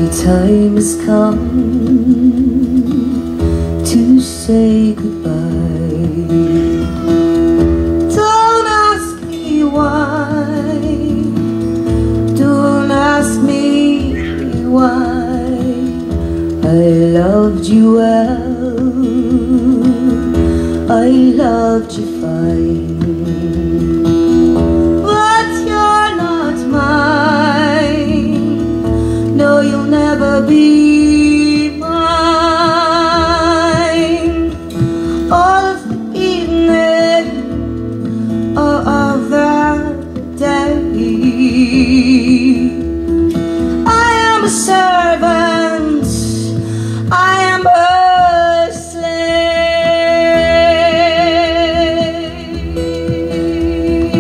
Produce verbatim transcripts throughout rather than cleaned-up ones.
time has come to say goodbye. Don't ask me why, don't ask me why. I loved you well, I loved you fine. You'll never be mine. All of the evening of that day, I am a servant, I am a slave.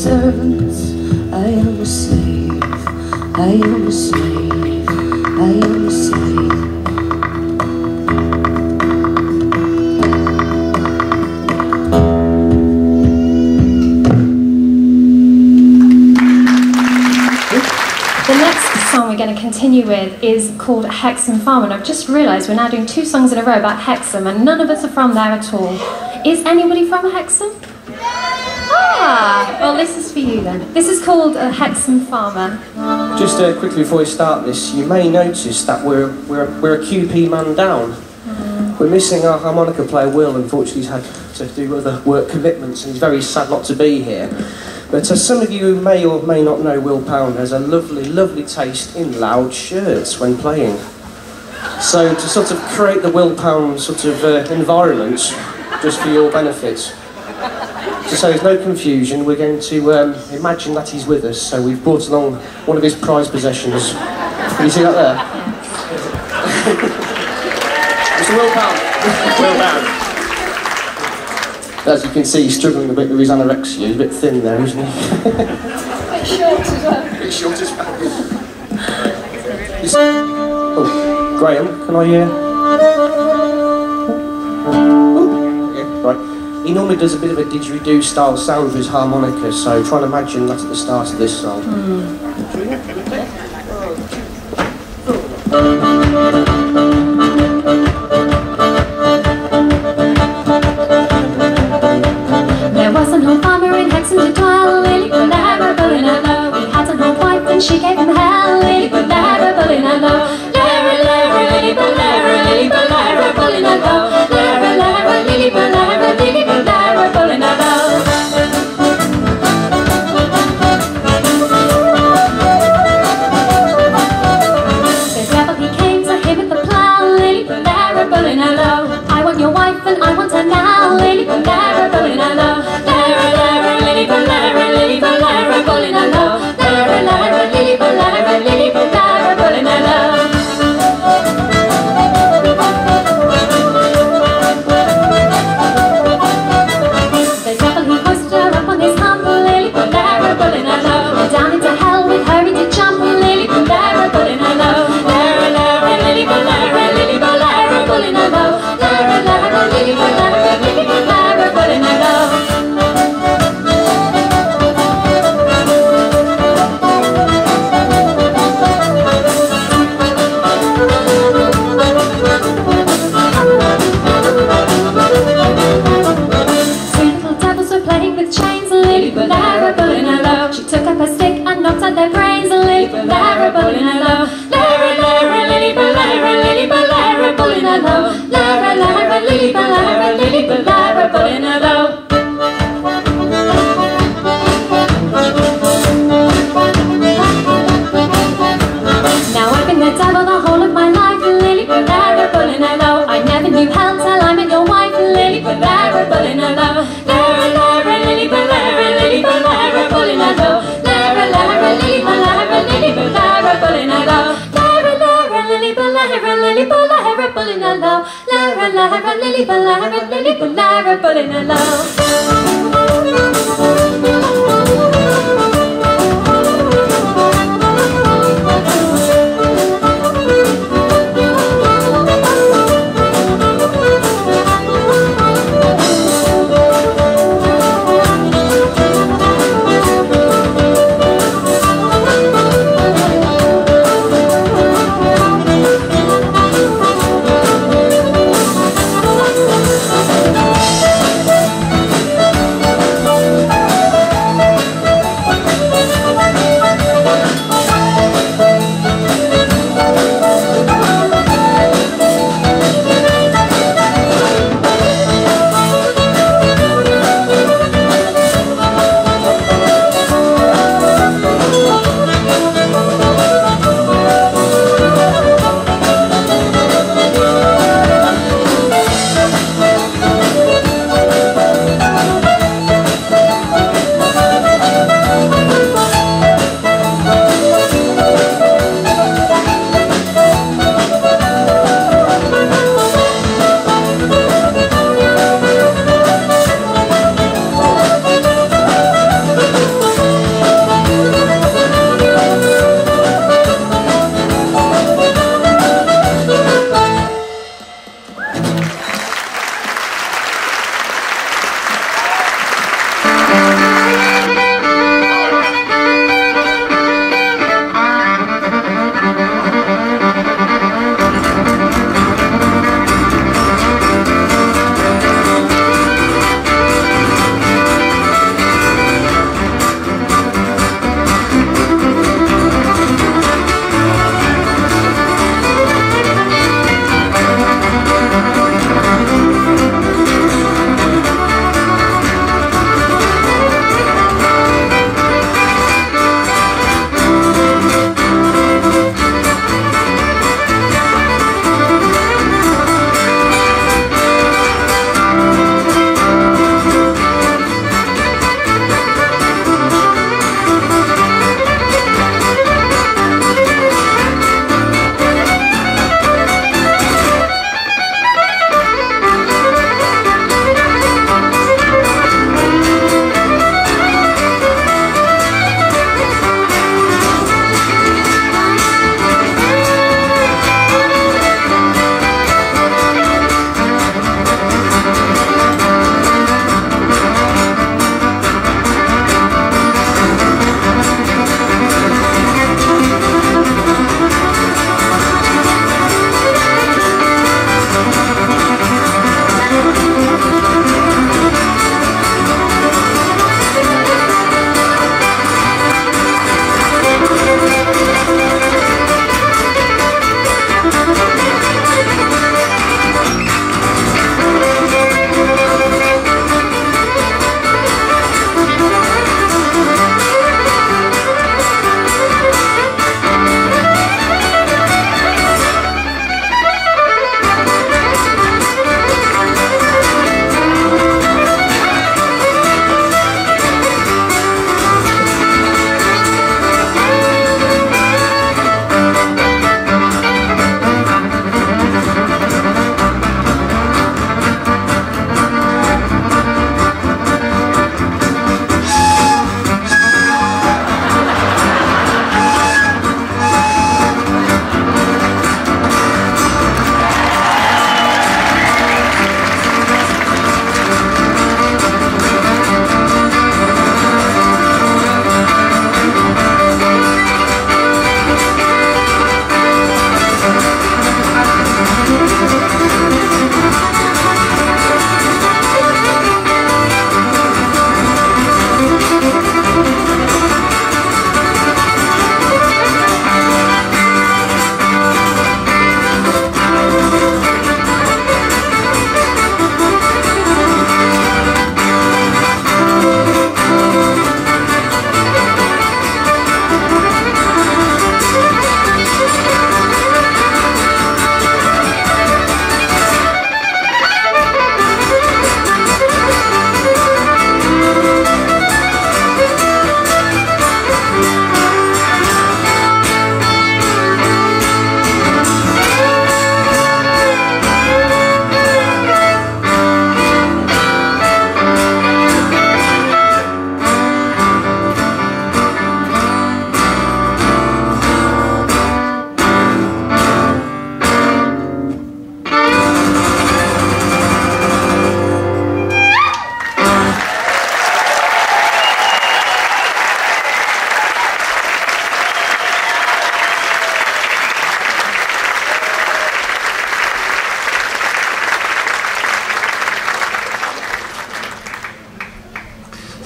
servant, I am a slave, I am a slave, I am a slave. The next song we're going to continue with is called Hexham Farm, and I've just realised we're now doing two songs in a row about Hexham, and none of us are from there at all. Is anybody from Hexham? Ah, well, this is for you then. This is called uh, Hexham Farmer. Just uh, quickly before we start this, you may notice that we're we're we're a Q P man down. Mm. We're missing our harmonica player Will. Unfortunately, he's had to do other work commitments, and he's very sad not to be here. But as some of you may or may not know, Will Pound has a lovely, lovely taste in loud shirts when playing. So to sort of create the Will Pound sort of uh, environment, just for your benefit, just so there's no confusion, we're going to um, imagine that he's with us. So we've brought along one of his prized possessions. Can you see that there? Mister Will Pound. Will Pound. As you can see, he's struggling a bit with his anorexia. He's a bit thin there, isn't he? A bit short as well. A bit short as well. Oh, Graham, can I hear? Oh, yeah, right. He normally does a bit of a didgeridoo style sound with his harmonica, so try and imagine that at the start of this song. Mm. She gave him hell, lily ballara, bullin' a low. Lara, lara, lily ballara, lily ballara, bullin' a low. Lara, lara, lily ballara, lily ballara, bullin' a low. The devil he came to him with the plow, lily ballara, bullin' a low. I want your wife and I want her now, lily ballara, bullin' a low. Lara, lara, lily ballara, lily ballara, bullin' a low. Lara, lara, lily ballara, lily ballara, bullin' a low. The devil he hoisted her up on his hump, lily ballara, bullin' a low. Down into hell with her he did jump, lily ballara, bullin' a low. Lara, lara, lily ballara, lily ballara, bullin' a low. Lara, lara, lily ballara, lily ballara, bullin' a low. She took up her stick and knocked out their brains. Lily ballara, bullin' a low. Lara, lara, lily ballara, lily ballara, bullin' a low. Lara, lara, lily ballara, lily ballara, bullin' a low. Now I've been the devil the whole of my life. Lily ballara, bullin' a low. I never knew hell till I met your wife. Lily ballara, bullin' a low. Lara, lara, lily ballara, lily ballara, bullin' a low. Lara, lara, lily ballara, lily ballara, bullin' a low. Lara, lara, lily ballara, lily ballara, bullin' a low. Lara, lara, lily ballara, lily ballara, bullin' a low.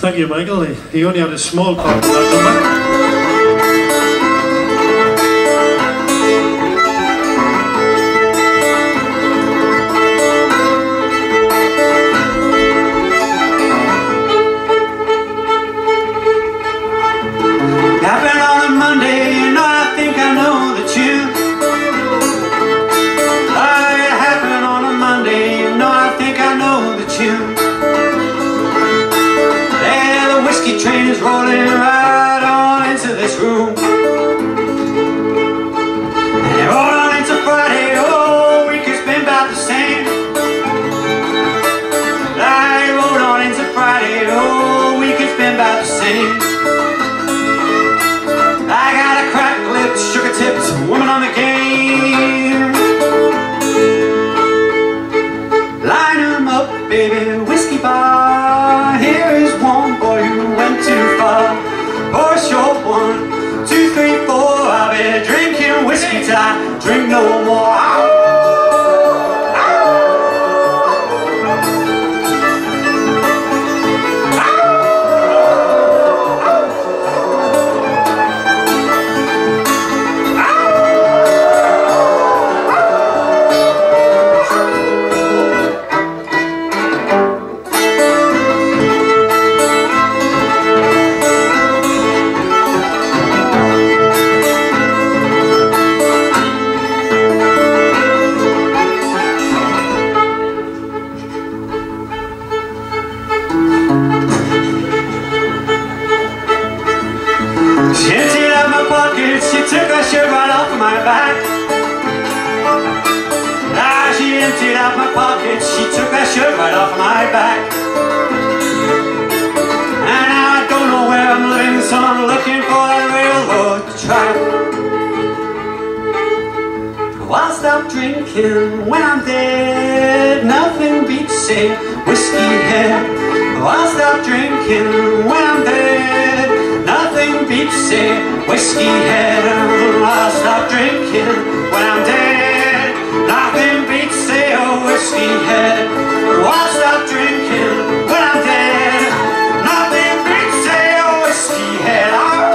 Thank you, Michael. He, he only had a small part in that number. Happened on a Monday, you know I think I know the tune. Oh, it happened on a Monday, you know I think I know the tune. There the whiskey train is rolling right on into this room. And it rolled on into Friday, oh, week has been about the same. I rolled on into Friday, oh, week has been about the same. I got a crack lips, sugar tips, woman on the game. Line 'em up, baby, whiskey bar. Here is one boy who went too far. For a short one, two, three, four. I'll be drinking whiskey till I drink no more. She emptied out my pockets, she took her shirt right off of my back. Ah, she emptied out my pockets, she took that shirt right off of my back. And now I don't know where I'm living, so I'm looking for that railroad track. I'll stop drinking when I'm dead, nothing beats say whiskey head. I'll stop drinking when I'm dead, nothing beats say whiskey head. I'll stop drinking when I'm dead, nothing beats say a whiskey head. I'll stop drinking when I'm dead, nothing beats say a whiskey head.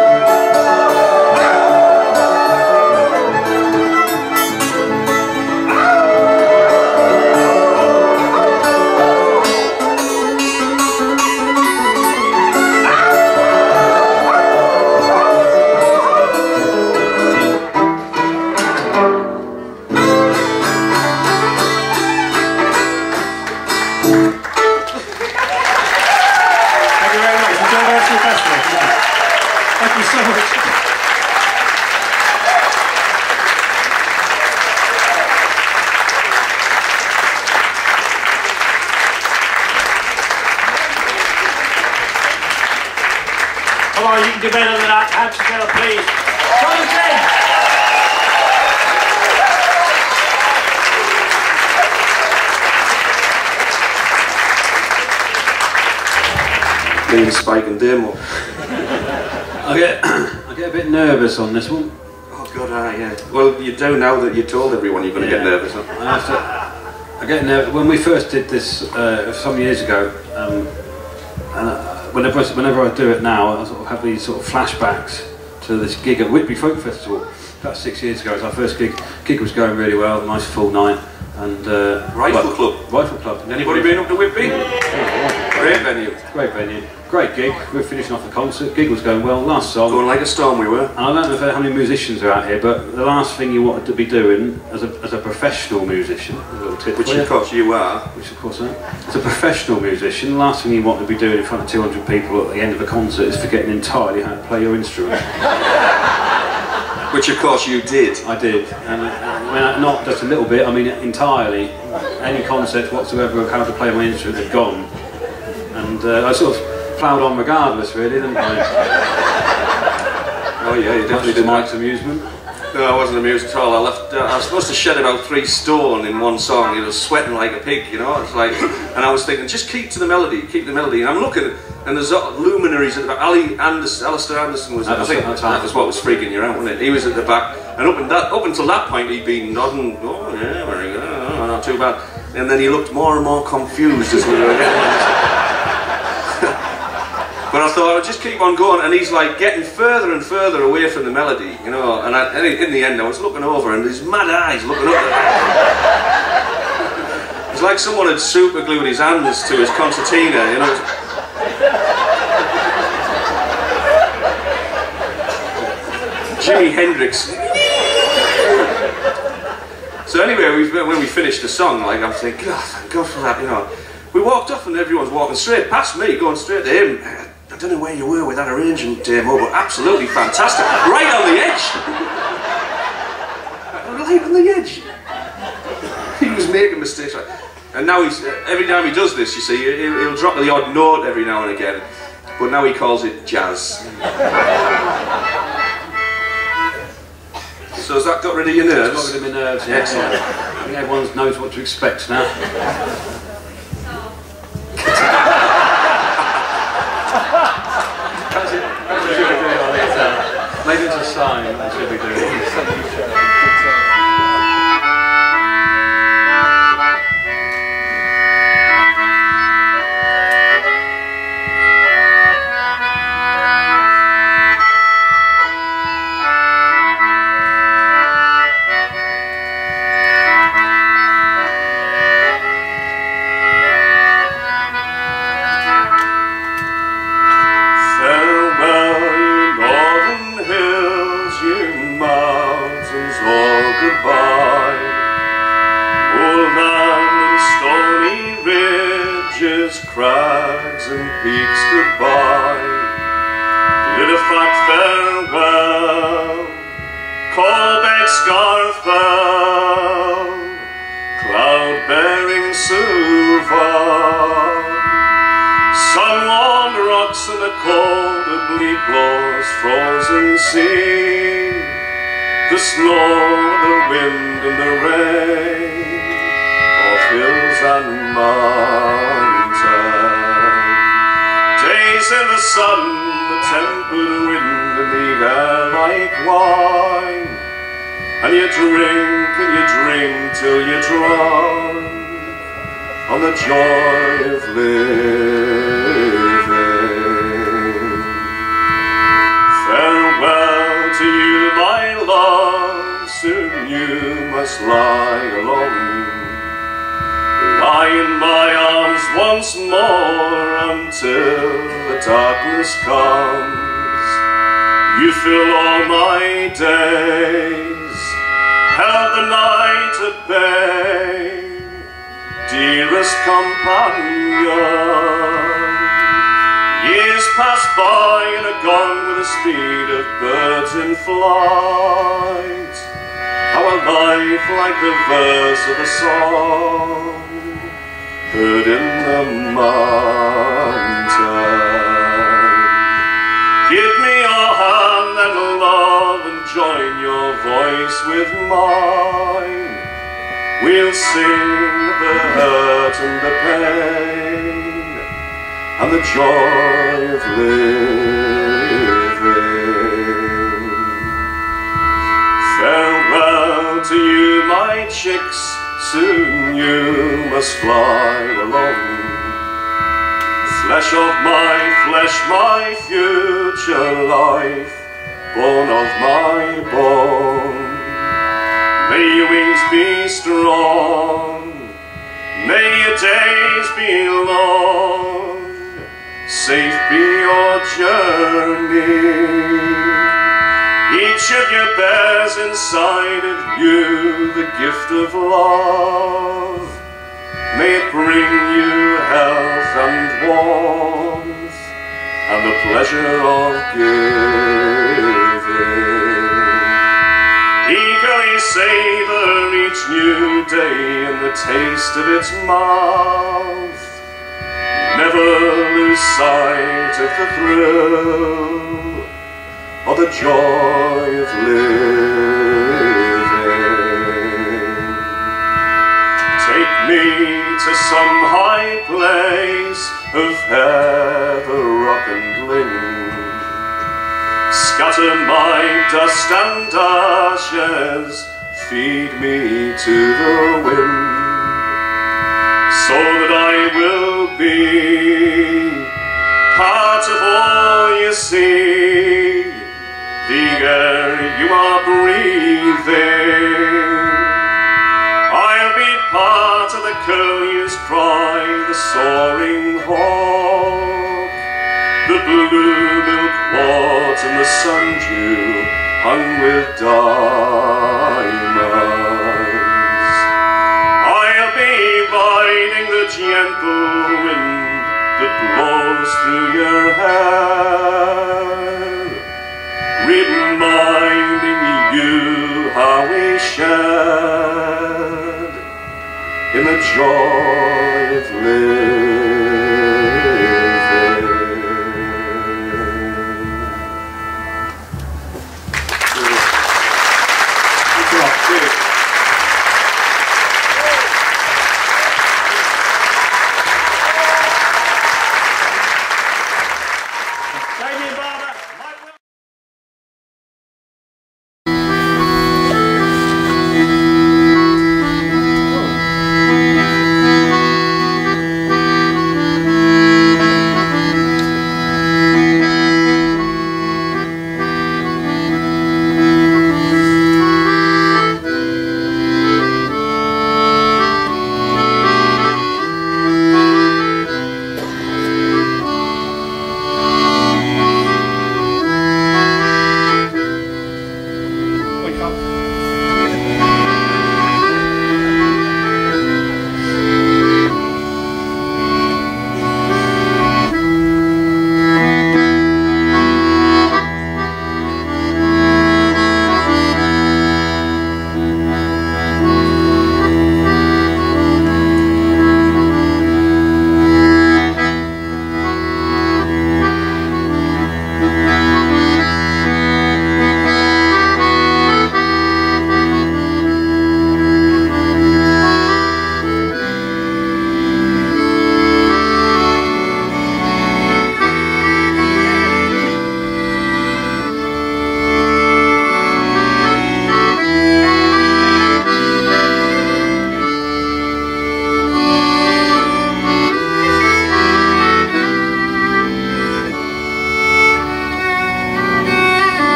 Thank you so much. Come on, you can do better than that. Hands together, please. Come again. Me and Spike and Demo. I get, I get a bit nervous on this one. Oh God, ah, yeah. Well, you do now that you told everyone you're going to Yeah. get nervous. Huh? I have to, I get nervous. When we first did this uh, some years ago, um, and uh, whenever, I, whenever I do it now, I sort of have these sort of flashbacks to this gig at Whitby Folk Festival about six years ago. It was our first gig. Gig was going really well, a nice full night. And uh, Rifle well, Club. Rifle Club. Anybody been up to Whitby? Great venue. Great venue. Great gig. We were finishing off the concert. Gig was going well. Last song. Going like a storm we were. And I don't know how many musicians are out here, but the last thing you wanted to be doing as a, as a professional musician, a little tip Which for you, of course you are. which of course I am. As a professional musician, the last thing you want to be doing in front of two hundred people at the end of a concert is forgetting entirely how to play your instrument. Which of course you did. I did, and uh, I mean, not just a little bit, I mean entirely. Any concept whatsoever of how to play my instrument had gone. And uh, I sort of ploughed on regardless, really, didn't I? Oh yeah, you Much definitely to did. Mike's amusement. No, I wasn't amused at all. I left. Uh, I was supposed to shed about three stone in one song. He was sweating like a pig, you know. It's like, and I was thinking, just keep to the melody, keep the melody. And I'm looking, and there's luminaries at the back. Ali Anderson, Alistair Anderson was. That I was- think that's that was what was freaking you out, wasn't it? He was at the back, and up, in that, up until that point, he'd been nodding. Oh yeah, very good. Oh, not too bad. And then he looked more and more confused as we were getting. But I thought I would just keep on going, and he's like getting further and further away from the melody, you know. And, I, and in the end, I was looking over, and his mad eyes looking up. It's like someone had super glued his hands to his concertina, you know. Jimi Hendrix. So anyway, we, when we finished the song, like I'm thinking, God, thank God for that, you know. We walked off, and everyone's walking straight past me, going straight to him. I don't know where you were with that arrangement, Damo, but absolutely fantastic. Right on the edge. Right on the edge. He was making mistakes. Right? And now he's, uh, every time he does this, you see, he'll, he'll drop the odd note every now and again. But now he calls it jazz. So has that got rid of your nerves? It's got rid of my nerves, yeah. Excellent. I think everyone knows what to expect now. Maybe it's a sign. What should we do? Crags and peaks goodbye, Littlefoot farewell, Colbeck Scarfell, cloud-bearing Suva, sun on the rocks and the cold oblique blows frozen sea, the snow, the wind and the rain of hills and mountains. Days in the sun, the tempered wind and the air like wine, and you drink and you drink till you're drunk on the joy of living. Farewell to you, my love, soon you must lie alone. Lie in my arms once more until the darkness comes. You fill all my days, held the night at bay, dearest companion. Years pass by and are gone with the speed of birds in flight. Our life like the verse of a song heard in the mountain. Give me your hand and love, and join your voice with mine. We'll sing the hurt and the pain and the joy of living. Farewell to you, my chicks, soon you must fly alone. Flesh of my flesh, my future life, bone of my bone. May your wings be strong, may your days be long, safe be your journey. Each of you bears inside of you the gift of love. May it bring you health and warmth and the pleasure of giving. Eagerly savor each new day in the taste of its mouth. Never lose sight of the thrill or the joy of living. Take me to some high place of heather, rock and ling. Scatter my dust and ashes, feed me to the wind, so that I will be part of all you see, the air you are breathing. I'll be part of the curlew's cry, the soaring hawk, the blue milk wart and the sundew hung with diamonds. I'll be riding the gentle wind that blows through your hair, reminding you how we shared in the joy of living. Thank you.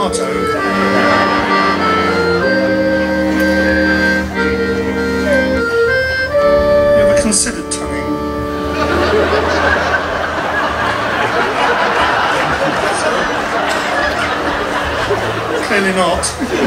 tomato. You ever considered tonguing? Clearly not.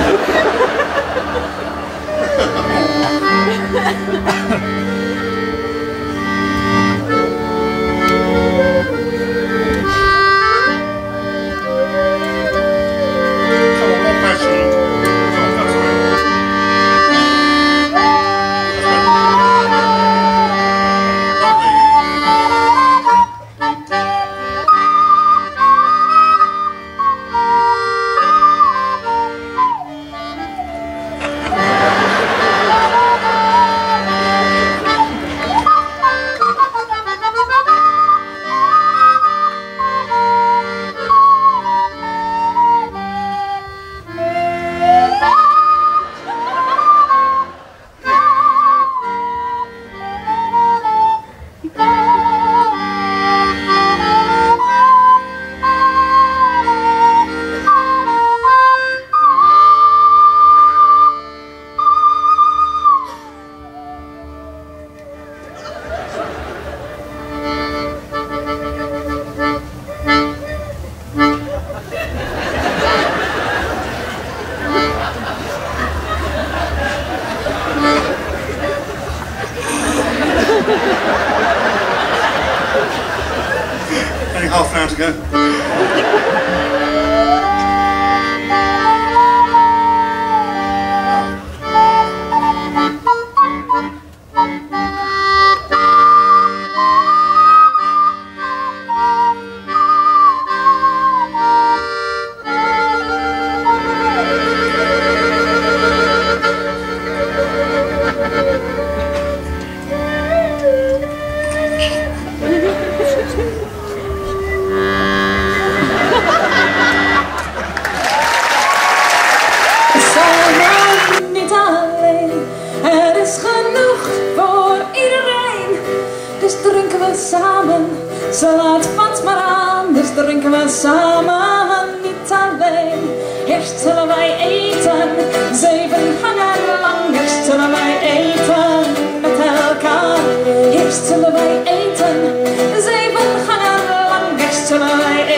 Only half an hour to go. Samen niet alleen, er is genoeg voor iedereen. Dus drinken we samen, ze laat vat maar aan. Dus drinken we samen niet alleen. Eerst zullen wij eten, zeven gangen lang. Eerst zullen wij eten met elkaar. Eerst zullen wij eten, zeven gangen lang. Eerst zullen wij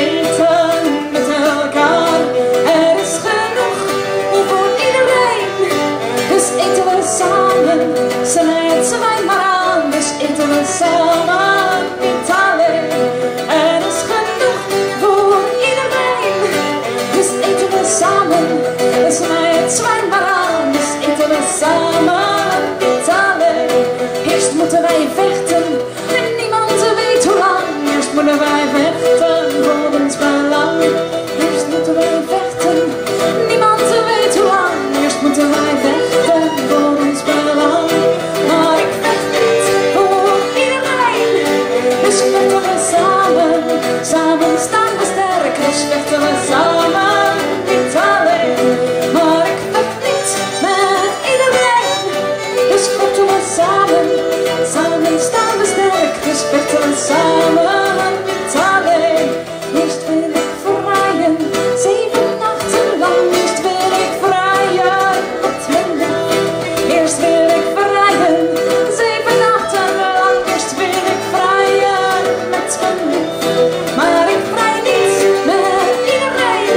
eten met elkaar. Er is genoeg voor iedereen, dus eten we samen. Ze leidt ze wij maar aan, dus eten we samen niet alleen. Er is genoeg voor iedereen, dus eten we samen. Ze leidt ze wij maar aan, dus eten we samen niet alleen. Eerst moeten wij vechten en niemand weet hoe lang. Eerst moeten wij vechten voor ons belang. Eerst moeten wij vechten, niemand weet hoe lang. Eerst moeten wij vechten voor ons belang. Maar ik vecht niet voor iedereen, dus vechten we samen. Samen staan we sterk, dus vechten we samen niet alleen. Maar ik vecht niet met iedereen, dus vechten we samen. Samen staan we sterk, dus vechten we samen niet alleen. Eerst wil ik vrijen, zeven nachten lang. Eerst wil ik vrijen met mijn lief. Eerst wil ik vrijen, zeven nachten lang. Eerst wil ik vrijen met mijn lief. Maar ik vrij niet met iedereen,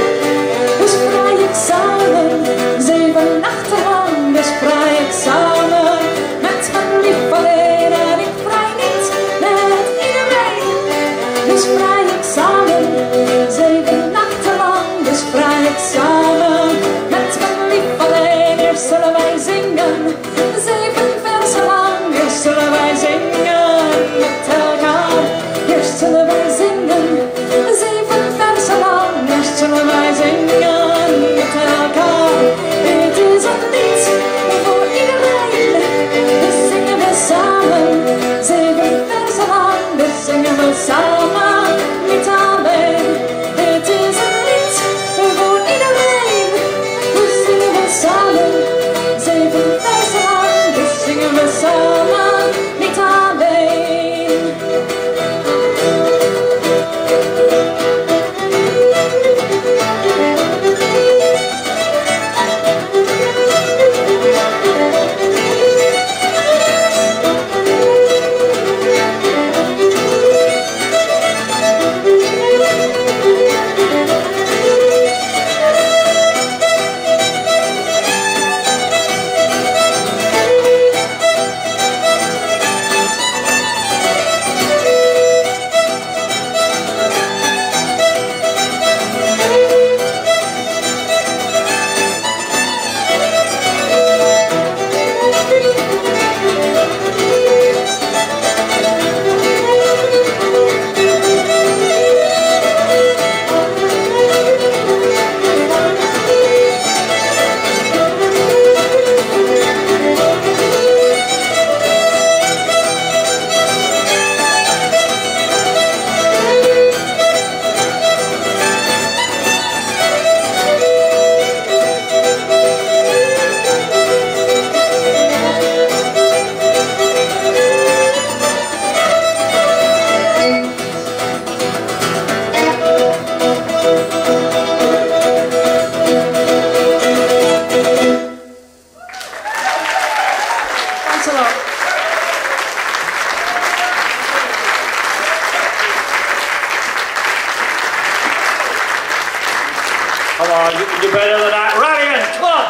Come on, you can do better than that. Radiant, come on.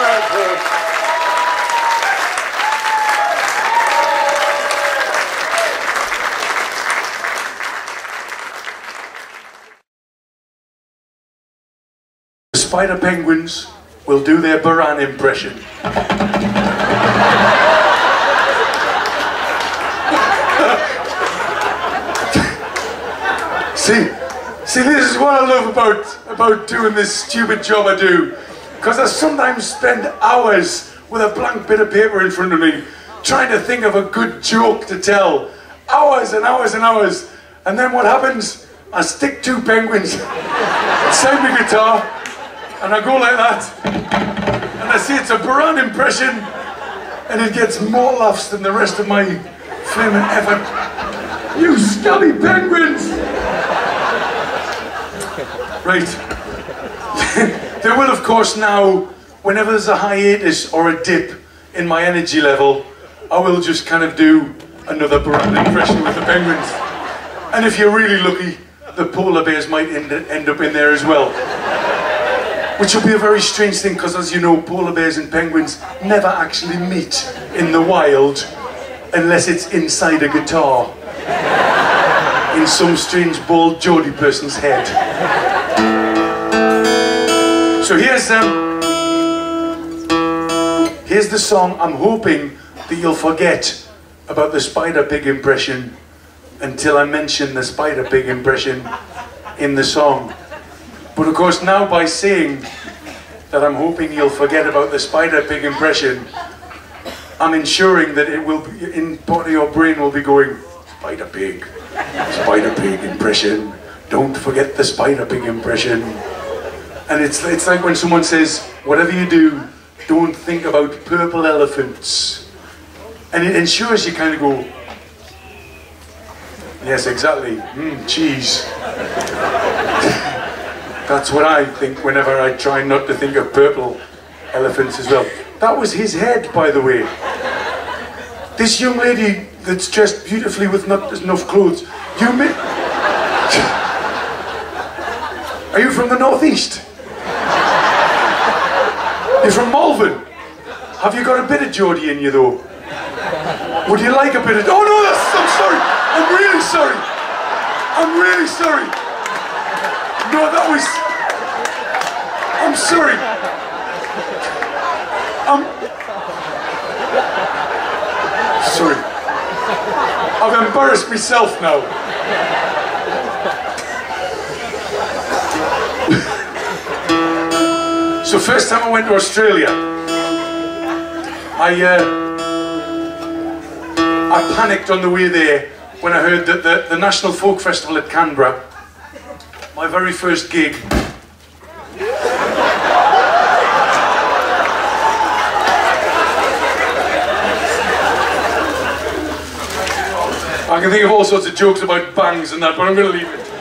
The Spider Penguins will do their Baran impression. see, see, this is what I love about, about doing this stupid job I do. Because I sometimes spend hours with a blank bit of paper in front of me, trying to think of a good joke to tell. Hours and hours and hours. And then what happens? I stick two penguins inside my guitar, and I go like that, and I see it's a Baran impression, and it gets more laughs than the rest of my flaming effort. You scummy penguins! Right. There will, of course, now, whenever there's a hiatus or a dip in my energy level, I will just kind of do another Baran impression with the penguins. And if you're really lucky, the polar bears might end, end up in there as well. Which will be a very strange thing, because as you know, polar bears and penguins never actually meet in the wild unless it's inside a guitar in some strange bald Geordie person's head. So here's um, here's the song. I'm hoping that you'll forget about the Spider Pig impression until I mention the Spider Pig impression in the song. But of course, now by saying that I'm hoping you'll forget about the Spider Pig impression, I'm ensuring that it will be, in part of your brain will be going, Spider Pig, Spider Pig impression, don't forget the Spider Pig impression. And it's, it's like when someone says, whatever you do, don't think about purple elephants. And it ensures you kind of go, yes, exactly, mm, cheese. That's what I think whenever I try not to think of purple elephants as well. That was his head, by the way. This young lady that's dressed beautifully with not enough clothes, you mi- Are you from the northeast? You're from Malvern? Have you got a bit of Geordie in you though? Would you like a bit of... Oh no, that's... I'm sorry! I'm really sorry! I'm really sorry! No, that was... I'm sorry! I'm... Sorry. I've embarrassed myself now. So first time I went to Australia, I uh, I panicked on the way there when I heard that the, the National Folk Festival at Canberra, my very first gig, I can think of all sorts of jokes about bangs and that, but I'm going to leave it.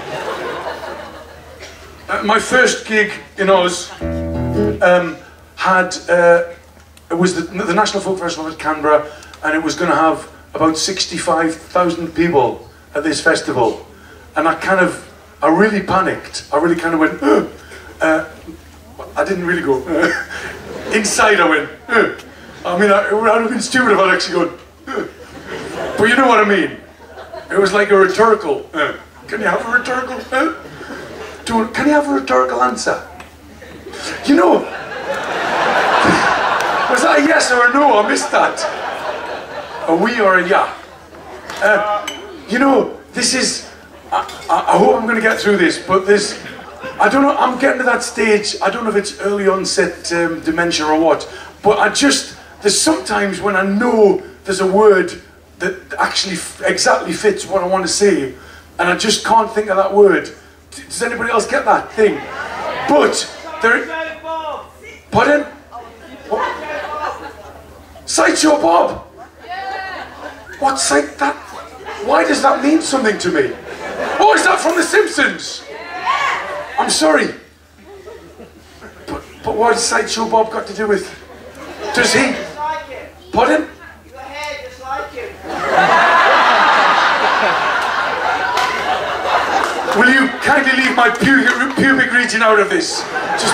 Uh, my first gig in Oz um, had, uh, it was the, the National Folk Festival at Canberra, and it was going to have about sixty-five thousand people at this festival. And I kind of, I really panicked. I really kind of went, uh, uh, I didn't really go, uh. Inside I went, uh. I mean, I, it would have been stupid if I'd actually gone, uh. But you know what I mean. It was like a rhetorical, uh. Can you have a rhetorical, uh? Do, can you have a rhetorical answer? You know, was that a yes or a no? I missed that. A we or a yeah. Uh, you know, this is, I, I, I hope I'm going to get through this, but this, I don't know, I'm getting to that stage, I don't know if it's early onset um, dementia or what, but I just, there's sometimes when I know there's a word that actually f exactly fits what I want to say, and I just can't think of that word. Does anybody else get that thing? But, there... Pardon? What? Sideshow Bob? What's side that? Why does that mean something to me? Oh, is that from The Simpsons? I'm sorry. But, but what has Sideshow Bob got to do with... Does he... Pardon? Your hair just like him. Will you kindly leave my pu pubic region out of this? Just...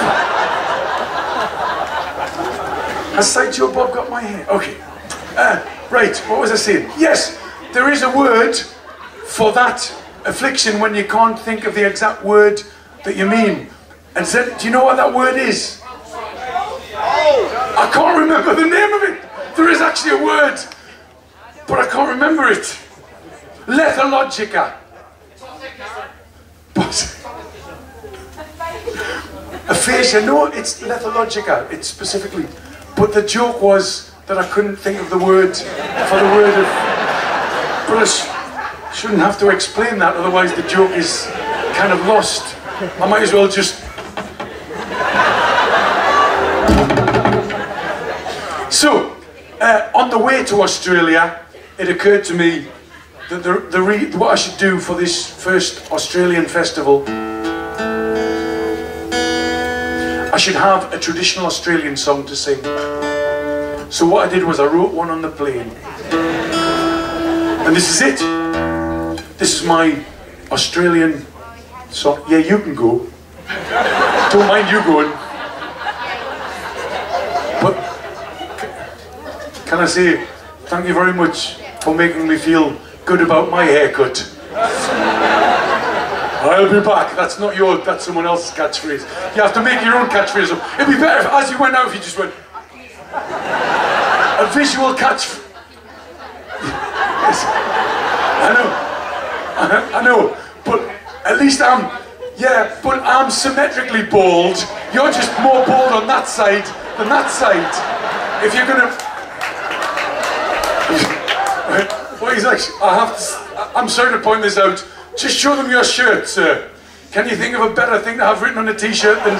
Has Sideshow Bob got my hair? Okay. Uh, right, what was I saying? Yes, there is a word for that affliction when you can't think of the exact word that you mean. And said, do you know what that word is? I can't remember the name of it. There is actually a word, but I can't remember it. Lethologica. But aphasia, no, it's lethologica, it's specifically. But the joke was that I couldn't think of the word for the word of... But I sh shouldn't have to explain that, otherwise the joke is kind of lost. I might as well just... So, uh, on the way to Australia, it occurred to me that the, the re what I should do for this first Australian festival, I should have a traditional Australian song to sing. So what I did was I wrote one on the plane. And this is it. This is my Australian song. Yeah, you can go. Don't mind you going. But can I say thank you very much for making me feel good about my haircut. I'll be back. That's not your, that's someone else's catchphrase. You have to make your own catchphrase up. It'd be better if, as you went out, if you just went... A visual catch... Yes. I know. I, I know. But at least I'm... Yeah, but I'm symmetrically bald. You're just more bald on that side than that side. If you're gonna... Well, he's like, I have to... I'm sorry to point this out. Just show them your shirt, sir. Can you think of a better thing to have written on a t-shirt than...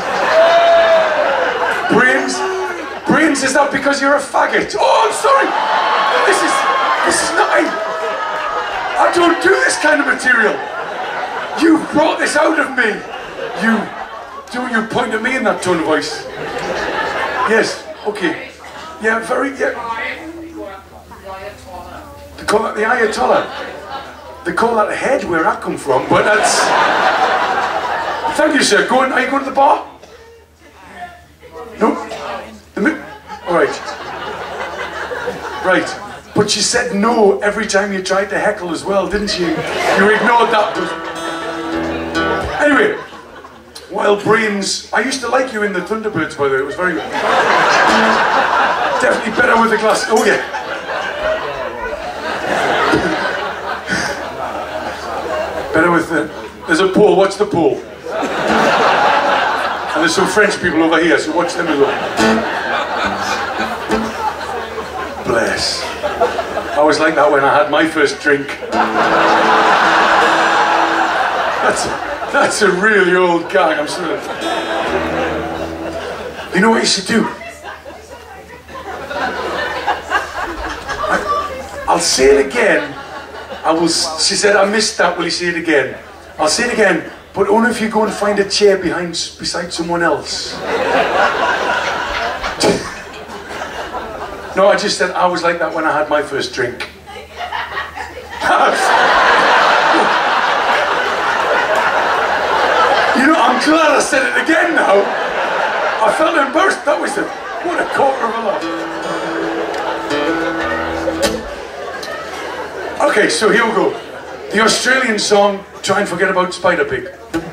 Brains? Brains, is that because you're a faggot? Oh, I'm sorry! This is... This is not... I, I don't do this kind of material. You brought this out of me. You... Do you point at me in that tone of voice? Yes, okay. Yeah, very... Yeah. They call that the Ayatollah. They call that a head where I come from, but that's... Thank you, sir. Going, are you going to the bar? No? The mi All right. Right. But she said no every time you tried to heckle as well, didn't you? You ignored that. Anyway, while Brains... I used to like you in the Thunderbirds, by the way. It was very good. Definitely better with the glass. Oh, yeah. Better with the... There's a pool, watch the pool. And there's some French people over here, so watch them as well. Bless. I was like that when I had my first drink. That's a, that's a really old gag, I'm sorry. You know what you should do? I, I'll say it again. I will, she said, I missed that, will you say it again? I'll say it again, but only if you go and find a chair behind, beside someone else. No, I just said I was like that when I had my first drink. You know, I'm glad I said it again now. I felt embarrassed, that was a, what a quarter of a laugh. Okay, so here we go. The Australian song, Try and Forget About Spider Pig.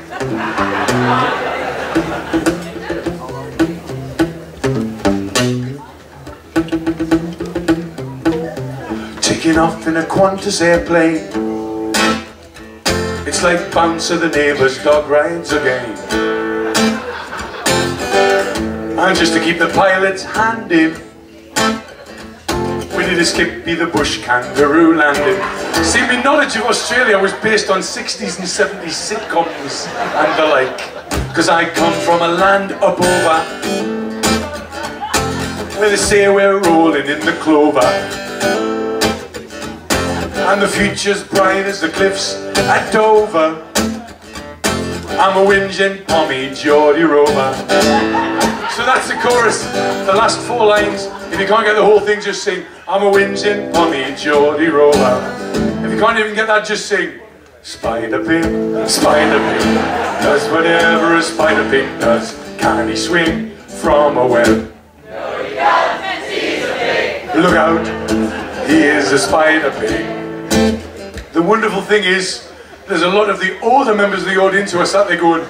Taking off in a Qantas airplane. It's like Bouncer the neighbour's dog rides again. And just to keep the pilot's hand in, we did a Skippy the Bush kangaroo landing. See, my knowledge of Australia was based on sixties and seventies sitcoms and the like. Because I come from a land up over where they say we're rolling in the clover. And the future's bright as the cliffs at Dover. I'm a whinging Pommy Geordie Rover. So that's the chorus, the last four lines. If you can't get the whole thing, just sing, I'm a whinging Pommy Geordie Rover. If you can't even get that, just sing, Spider Pig, Spider Pig does whatever a Spider Pig does. Can he swing from a web? No, he can't. He's a pig. Look out, he is a Spider Pig. The wonderful thing is, there's a lot of the older members of the audience who are sat there going,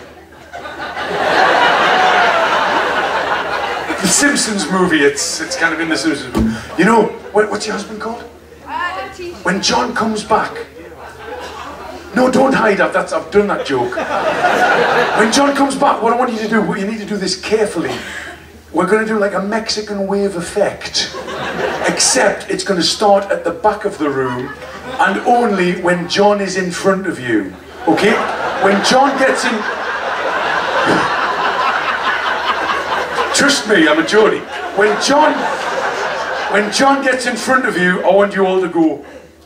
The Simpsons movie, it's it's kind of in The Simpsons movie. You know, what, what's your husband called? When John comes back. No, don't hide that, that's, I've done that joke. When John comes back, what I want you to do, you need to do this carefully. We're going to do like a Mexican wave effect. Except it's going to start at the back of the room and only when John is in front of you. Okay? When John gets in... Trust me, I'm a Geordie. When John... When John gets in front of you, I want you all to go...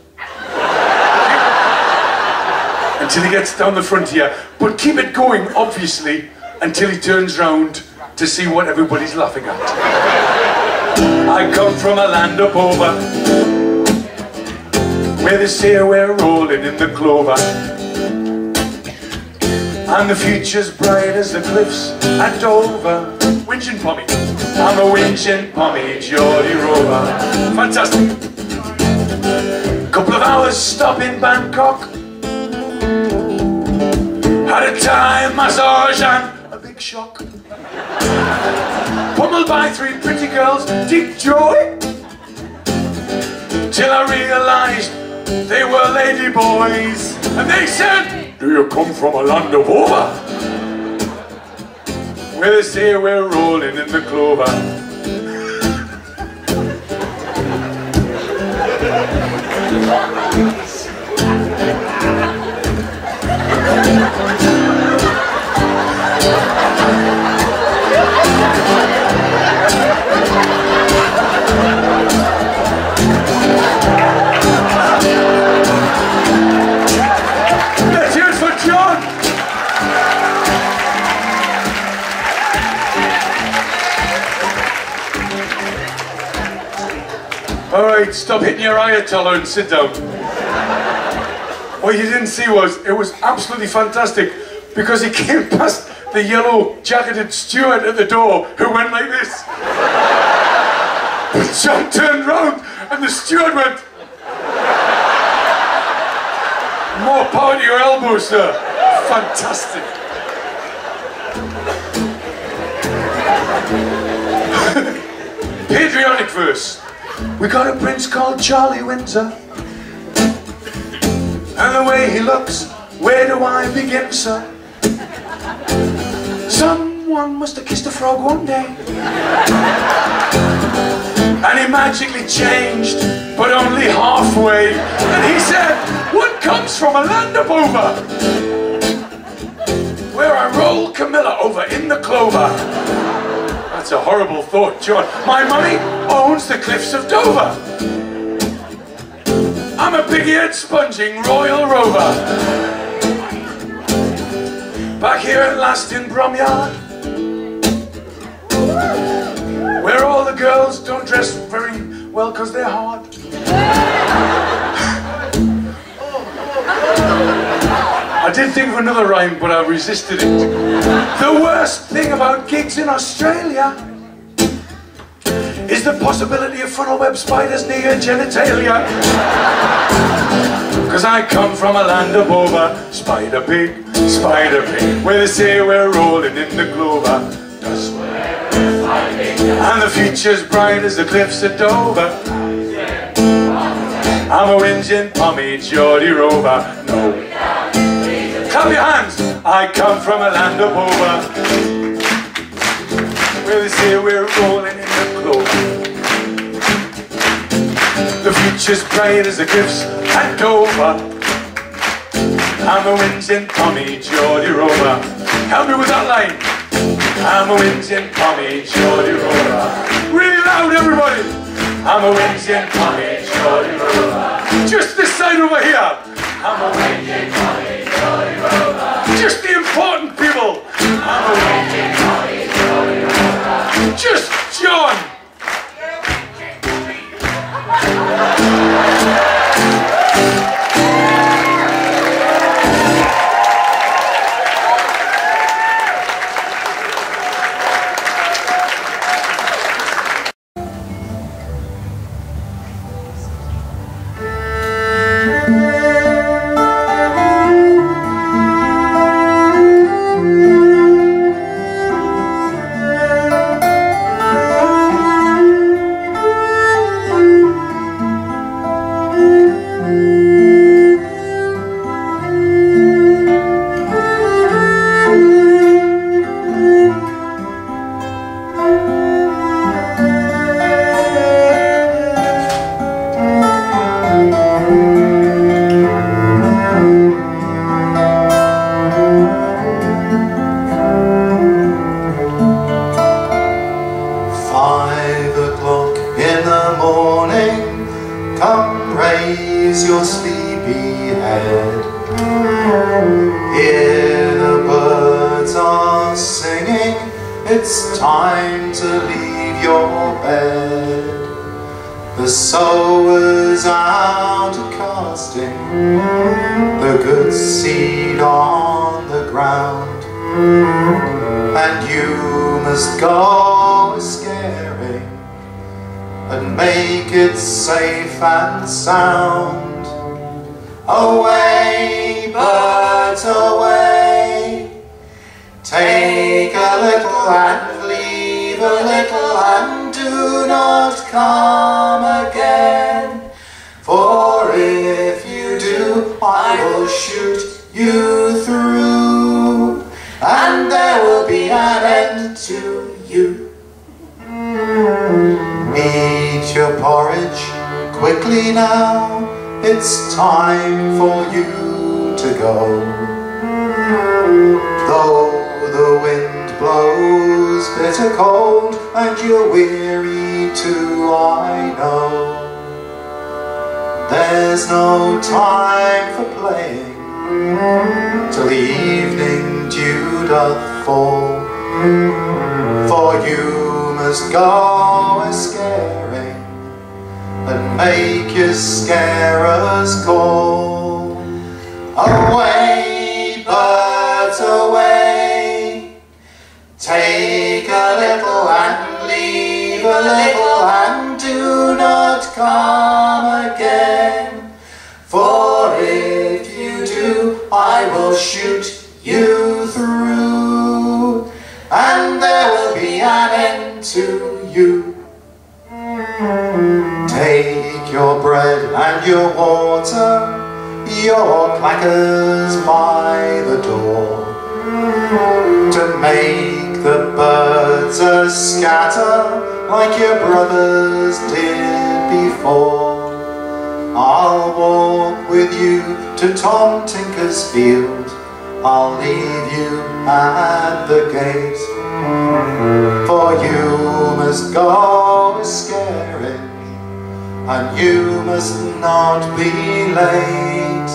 Until he gets down the front here. But keep it going, obviously, until he turns round to see what everybody's laughing at. I come from a land up over, where they say we're rolling in the clover, and the future's bright as the cliffs at Dover. Whinging Pommy, I'm a whinging Pommy, Geordie Rover. Fantastic. Couple of hours stop in Bangkok, had a Thai massage and a big shock. Pummeled by three pretty girls, deep joy, till I realised they were lady boys. And they said, do you come from a land of over, where they say we're rolling in the clover? Let's hear it for John! Alright, stop hitting your Ayatollah and sit down. What you didn't see was, it was absolutely fantastic because he came past the yellow jacketed steward at the door who went like this. But John turned round and the steward went, more power to your elbow, sir. Fantastic. Patriotic verse. We got a prince called Charlie Windsor, and the way he looks, where do I begin, sir? Someone must have kissed a frog one day, and he magically changed, but only halfway. And he said, what comes from a land up over, where I roll Camilla over in the clover? That's a horrible thought, John. My mummy owns the cliffs of Dover. I'm a big-eared sponging royal rover. Back here at last in Bromyard, where all the girls don't dress very well because they're hard. I did think of another rhyme, but I resisted it. The worst thing about gigs in Australia is the possibility of funnel web spiders near your genitalia. Cause I come from a land of over, Spider Pig, Spider Pig, where they say we're rolling in the clover. Dust. And the future's bright as the cliffs at Dover. I'm a whinging Pommy, Geordie Rover. No. Clap your hands! I come from a land of over, where they say we're rolling in the clover. The future's bright as the cliffs at Dover. I'm a whinging Pommy, Geordie Rover. Help me with that line. I'm a whinging Pommy, Geordie Rover. Really loud, everybody! I'm a whinging Pommy, Geordie Rover. Just this side over here. I'm a whinging Pommy, Geordie Rover. Just the important people. I'm a whinging Pommy, Geordie Rover. Just John. your sleepy head. Hear the birds are singing, it's time to leave your bed. The sower's out casting the good seed on the ground, and you must go scaring and make it safe and sound. Away, birds, away, take a little and leave a little, and do not come again. For if you do, I will shoot you through, and there will be an end to you. Eat your porridge quickly now, it's time for you to go. Though the wind blows bitter cold and you're weary too, I know, there's no time for playing till the evening dew doth fall. For you must go a-scaring and make your scarers call. Away, birds, away, take a little and leave a little, and do not come again. For if you do, I will shoot you through, and there will be an end to you. Take your bread and your water, your clackers by the door, to make the birds a scatter like your brothers did before. I'll walk with you to Tom Tinker's field, I'll leave you at the gate, for you must go scaring, and you must not be late.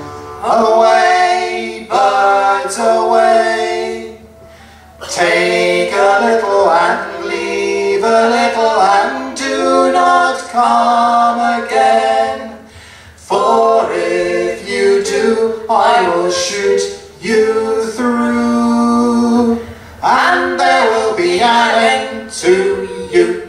Away, birds, away, take a little and leave a little, and do not come again. For if you do, I will shoot you through, and there will be an end to you.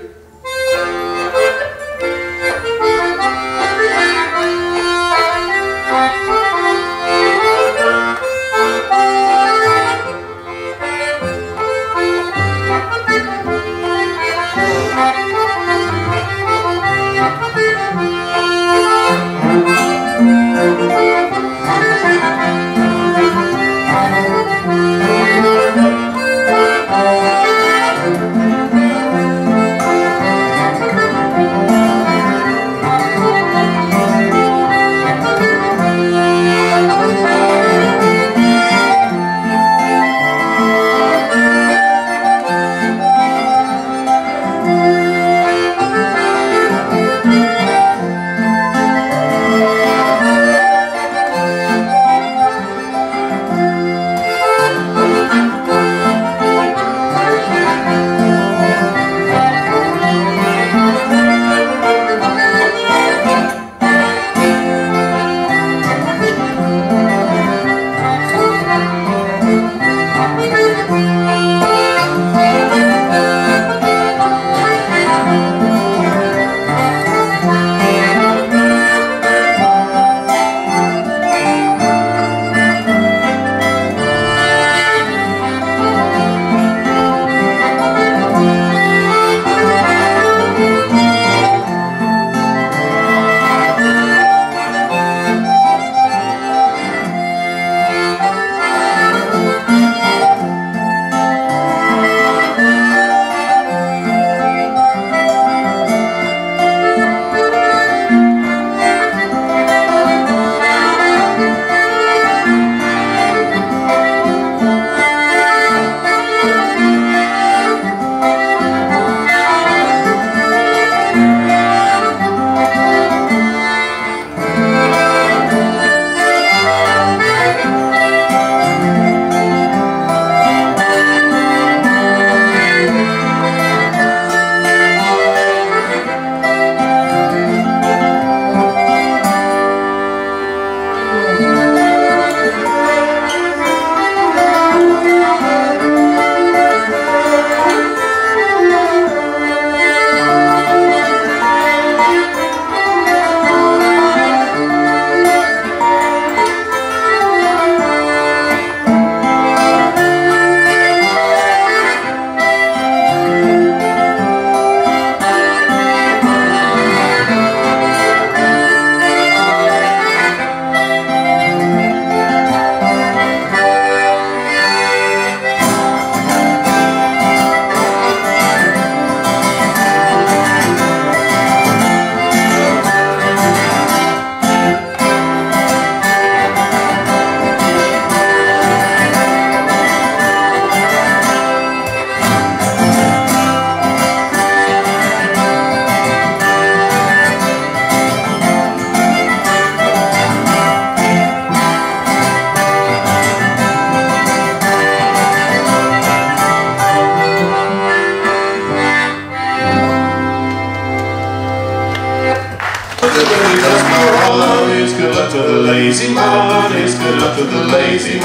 lazy man. Here's good luck to the lazy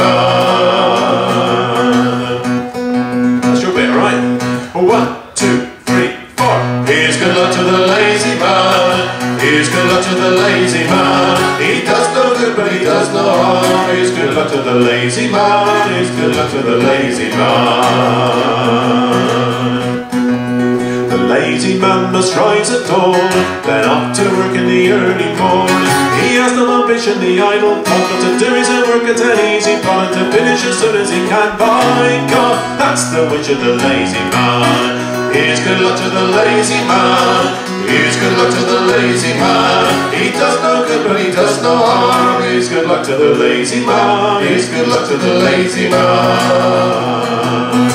man. That's your bit, right? One, two, three, four. Here's good luck to the lazy man. Here's good luck to the lazy man. He does no good, but he does no harm. Here's good luck to the lazy man. Here's good luck to the lazy man. The lazy man must rise at dawn, then off to work in the early morn. He has no ambition, the idle thought, but to do his own work at an easy plot, and to finish as soon as he can. By God, that's the wish of the lazy man. Here's good luck to the lazy man. Here's good luck to the lazy man. He does no good, but he does no harm. Here's good luck to the lazy man. Here's good luck to the lazy man.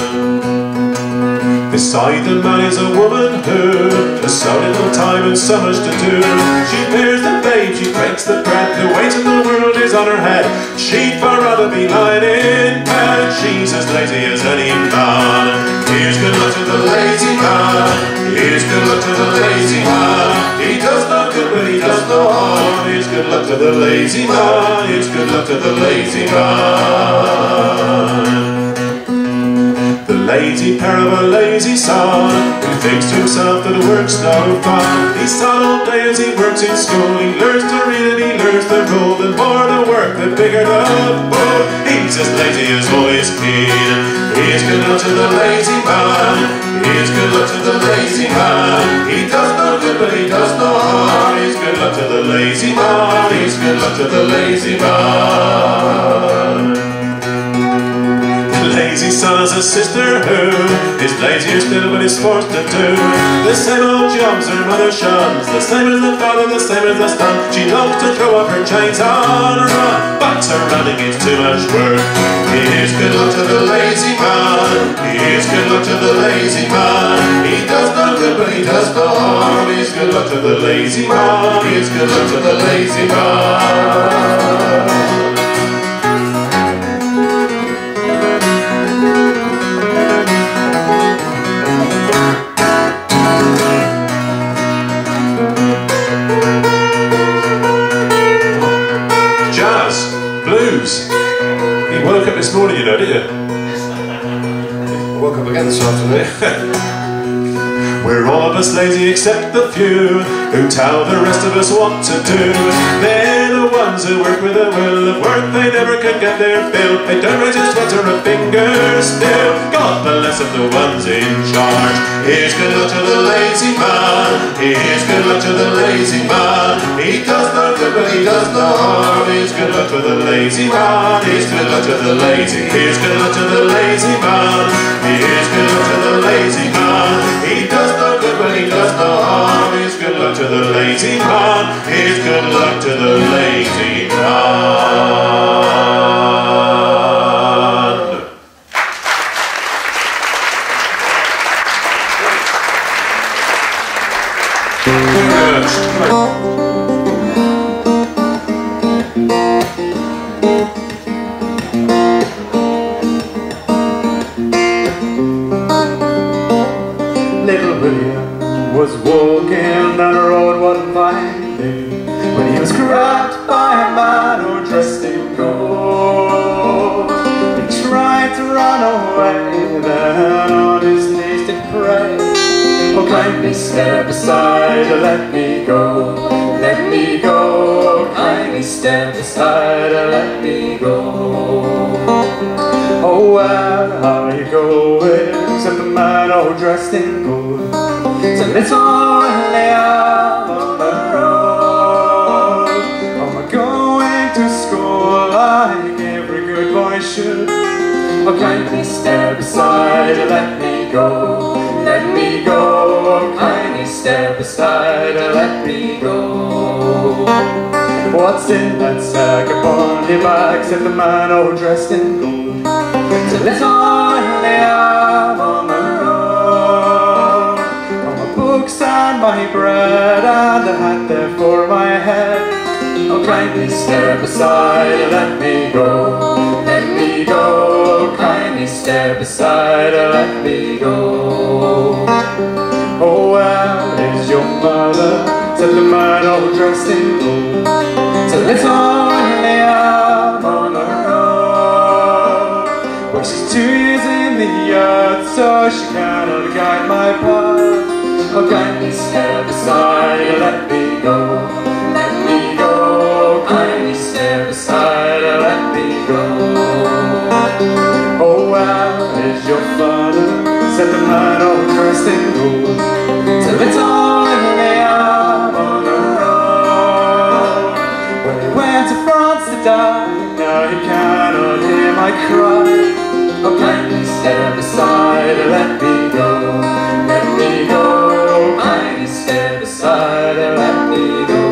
Beside the man is a woman who has so little time and so much to do. She bears the babe, she breaks the bread, the weight of the world is on her head. She'd far rather be lying in bed. She's as lazy as any man. Here's good luck to the lazy man. Here's good luck to the lazy man. He does no good, but he does no harm. Here's good luck to the lazy man. Here's good luck to the lazy man. The lazy pair of a lazy son, who thinks to himself that work's no fun. He's sad all day as he works in school. He learns to read and he learns to rule. The more the work, the bigger the bull. He's as lazy as always keen. Here's good luck to the lazy man. Here's good luck to the lazy man. He does no good, but he does no harm. Here's good luck to the lazy man. Here's good luck to the lazy man. The lazy son has a sister who is lazier still but is forced to do the same old jobs her mother shuns. The same as the father, the same as the son. She loves to throw up her chains on run, but her running is too much work. Here's good luck to the lazy man. Here's good luck to the lazy man. He does no good, but he does no harm. Here's good luck to the lazy man. Here's good luck to the lazy man. You woke up this morning, you know, didn't you? I woke up again this afternoon. We're all of us lazy except the few who tell the rest of us what to do. They're the ones who work with a will of work. They never can get their fill. They don't raise a sweat or a finger still. God bless them, the ones in charge. Here's good luck to the lazy man. Here's good luck to the lazy man. He does no good, but he does no harm. Here's good luck to the lazy man. Here's good luck to the lazy. Here's good luck to the lazy man. Here's good luck to the lazy man. He does no good, but he does no harm. Here's good luck to the lazy man. Here's good luck to the lazy man. Little William was walking down a road one fine day when he was grabbed by a man who dressed in gold. He tried to run away, then on his knees did pray, oh kindly step aside, let me go, let me go, kindly step aside, let me go. Oh, where are you going? Said the man all dressed in gold. Said little William on the road. Oh, I'm going to school like every good boy should. Oh, kindly step aside, let me go, let me go. Oh, kindly step aside, let me go. What's in that sack upon your back? Said the man all dressed in gold. Said little William on the road. Oh, my books and my bread and a hat there for my head. Oh, kindly step aside, let me go, let me go. Oh, kindly step aside, let me go. Oh, where is your mother? Said the man all dressed in gold. Said little William But she's two years in the earth, so she cannot guide my path. Oh, kindly step aside and let me go, let me go. Kindly step aside and let me go. Oh, where is your father? Said the man all dressed in gold. Till it's all in the arm on the road. When he went to France to die, now he cannot hear my cry. Oh, kindly step aside and let me go, let me go. Kindly step aside and let me go.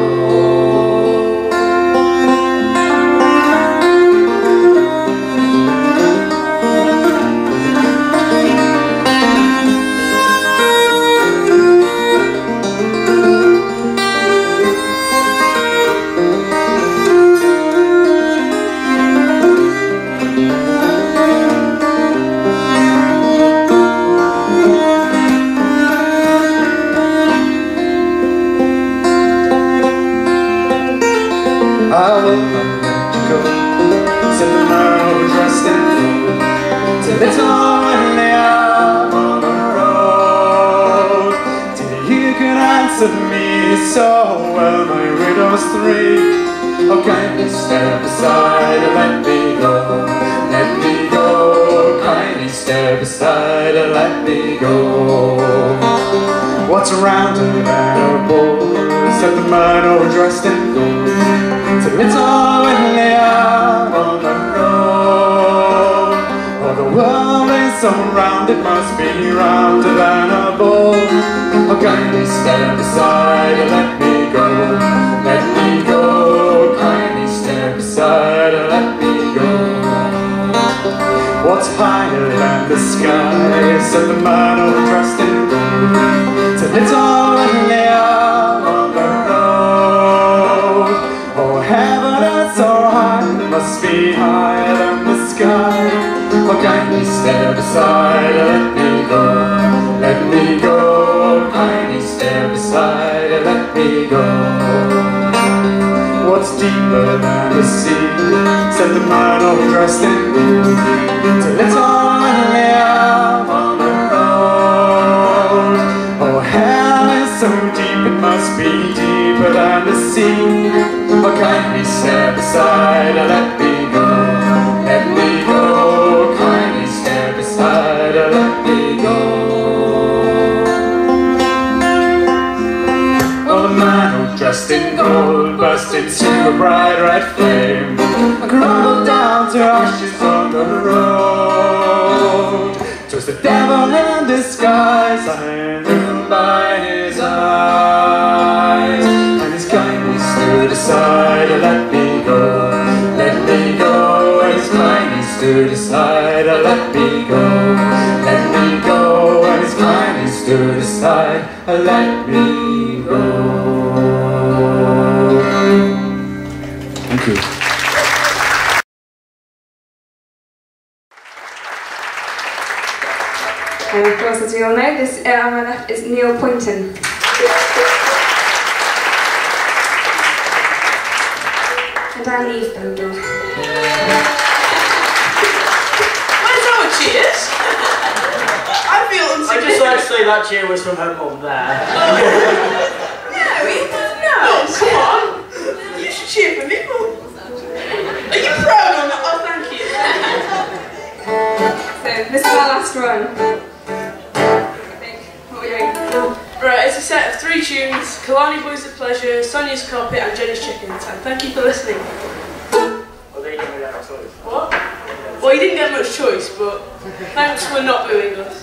I will not let you go, said the man all dressed in gold. Till it's all in the arm on the road. Till you can answer me so well, my riddles three. Oh, kindly step aside and let me go, let me go. Kindly step aside and let me go. What's round and venerable, said the man all dressed in gold. Till it's all in the arm on the road. Oh, the world is so round, it must be rounder than a ball. Oh, kindly step aside and let me go, let me go. Kindly step aside and let me go. What's higher than the sky, said the man all dressed in gold. Till it's all in the arm on the road. Oh, heaven is so high, it must be higher than the sky. Oh, kindly step aside and let me go, let me go. Kindly step aside and let me go. What's deeper than the sea, said the man all dressed in gold. Till it's all in the arm on the road. Oh, hell is so deep, it must be deeper than the sea. Oh, kindly step aside and let me go, let me go. Kindly step aside and let me go. Oh, the man all dressed in gold burst into a bright red flame and crumbled down to ashes on the road. 'Twas the devil in disguise, I knew by his eyes, and his kindly stood aside and let me go, let me go. And his kindly stood aside and let me go, let me go. And his kindly stood aside and let me go. Thank you. And of course, as we all know, this uh, on my left is Neil Poynton. And I'm Eve Bogle. Where's our cheers? I feel unsafe. I'd just like to say that cheer was from her mum there. No, it, no. Oh, come on. You should cheer for me, Mum. Are you proud or not? Oh, thank you. So, this is our last run. Right, it's a set of three tunes: Killarney Boys of Pleasure, Sonia's Carpet and Jenny's Chickens. And thank you for listening. Well, they didn't really have a choice. What? Well, you didn't get much choice, but thanks for not booing us.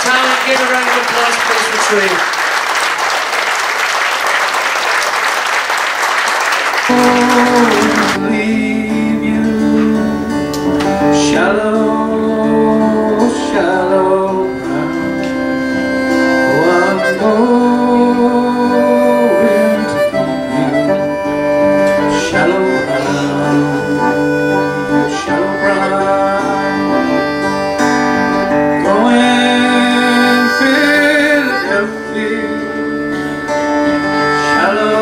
talent. Give a round of applause, please, for Tree. Leave you shallow, shallow ground. Oh, I'm going to leave you shallow ground, shallow ground. Going Philadelphia, shallow.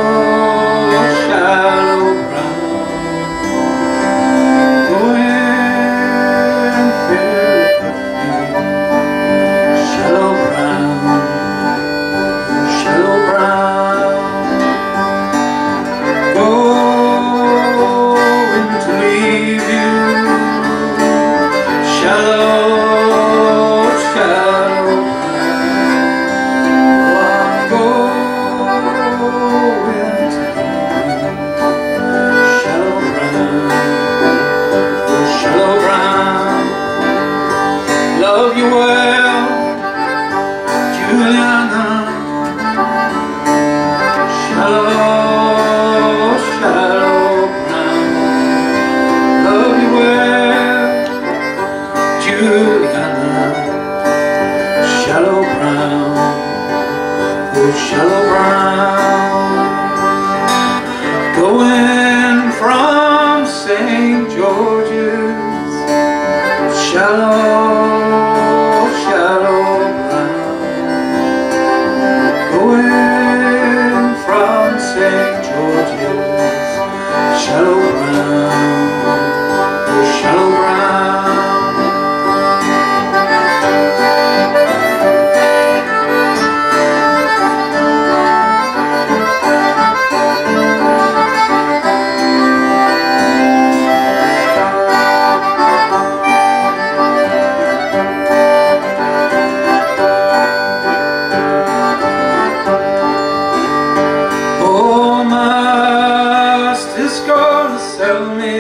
Love you well, Juliana. Shallow, shallow ground. Love you well, Juliana. Shallow ground, oh shallow ground. Going from Saint George's, shallow. Shallow ground, oh shallow oh, master's gonna sell me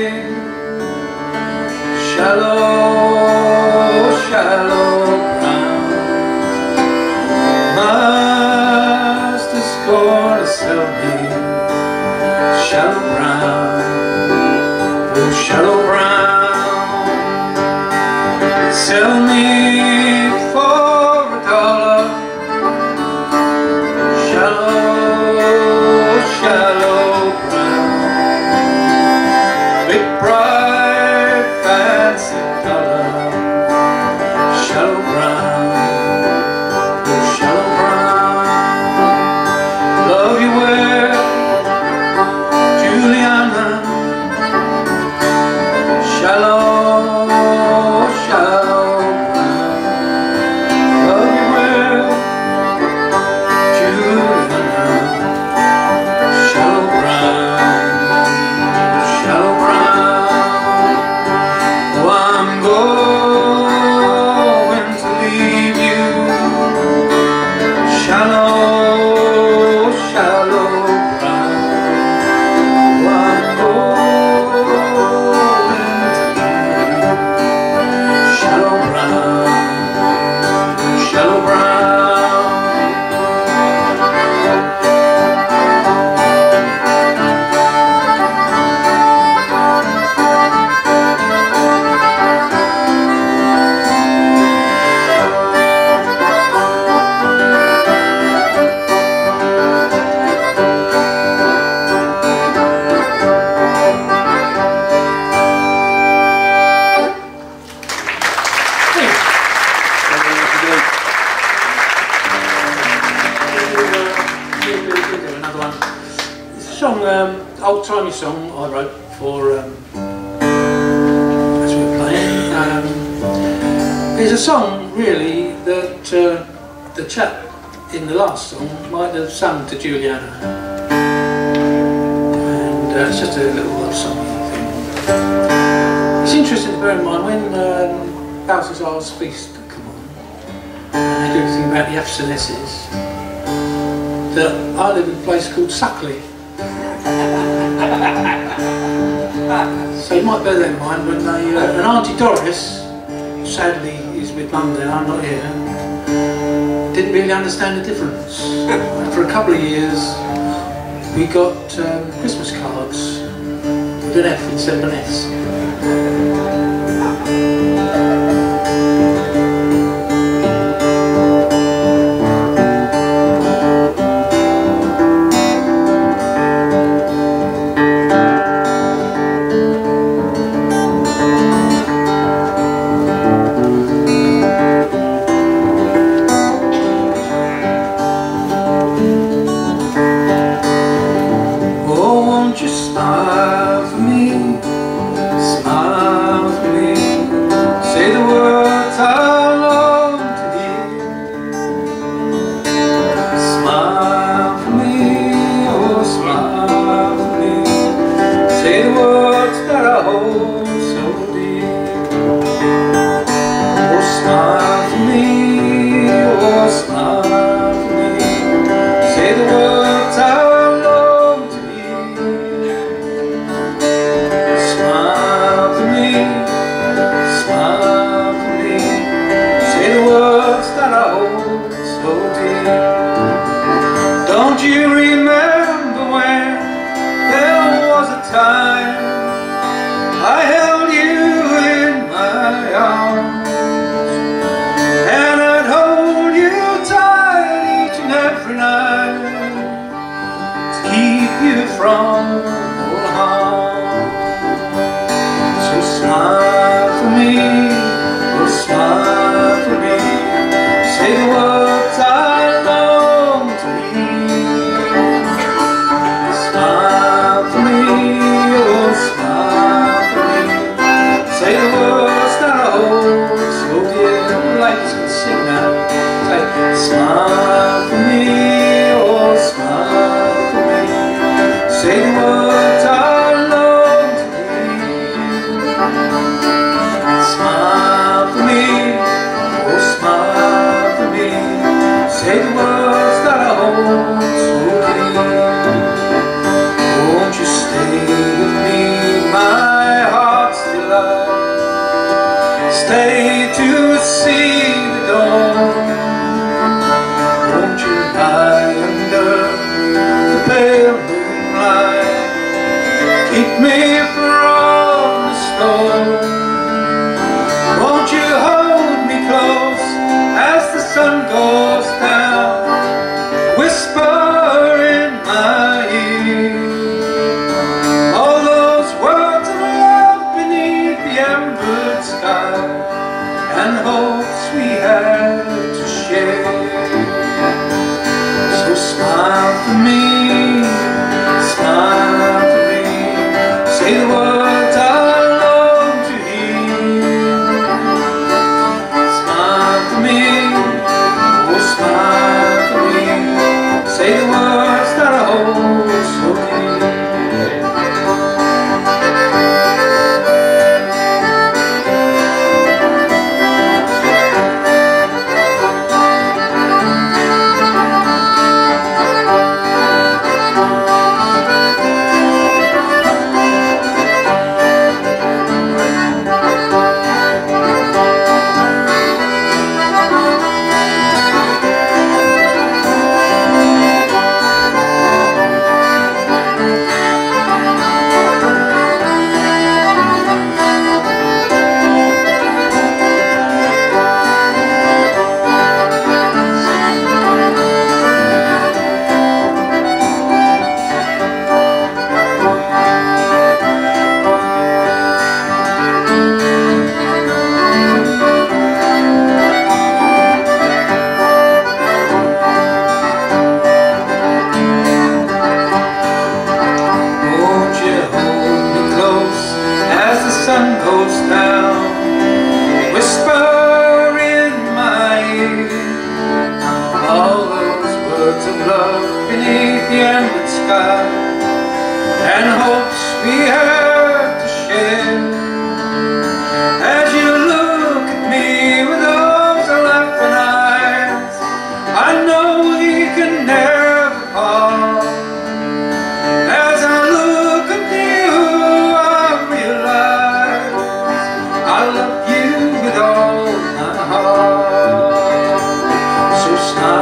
shallow, shallow ground. Master's gonna sell me shallow ground, oh shallow ground. Sell me for a dollar, shallow, shallow ground. Big bright fancy color, shallow ground, oh shallow ground. Love you well, Juliana. Shallow, shallow ground. Love you well, Juliana. Shallow ground, shallow ground. Oh, I'm going to leave you shallow, shallow ground. Oh, I'm going to leave you shallow ground, shallow ground. Another one. It's a song, um, old-timey song I wrote for um, as we were playing. Um, it's a song really that uh, the chap in the last song might have sung to Juliana, and uh, it's just a little love song thing. It's interesting to bear in mind when um, Balthazar's Feast come on, and they do everything about the F's and S's. That I live in a place called Suckley. So you might bear that in mind when they, uh, and Auntie Doris, sadly is with Mum there, I'm not here, didn't really understand the difference. For a couple of years, we got um, Christmas cards with an F instead of an S. Don't you remember when there was a time I held you in my arms, and I'd hold you tight each and every night to keep you from all harm. So smile for me, oh smile for me, say the words I long to hear. Smile for me, oh smile for me, say the words that I hold so dear. Like you can sing now. Say, smile for me, oh smile for me, say the words I long to hear. Smile for me, oh smile for me, say the words that I hold so dear. Won't you stay with me, my heart's delight? Stay to see the dawn. Won't you lie under the pale moonlight? Keep me from the storm. Won't you hold me close as the sun goes down? Whisper in my ear all those words of love beneath the embered sky, and hopes we had to share. So smile for me, smile for me, say the words I long to hear. Smile for me, oh smile for me, say the words that I hold so dear. Smile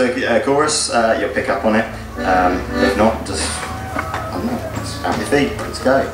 a uh, chorus, uh, you'll pick up on it. Um, if not, just, I don't know, just stamp your feet. Let's go.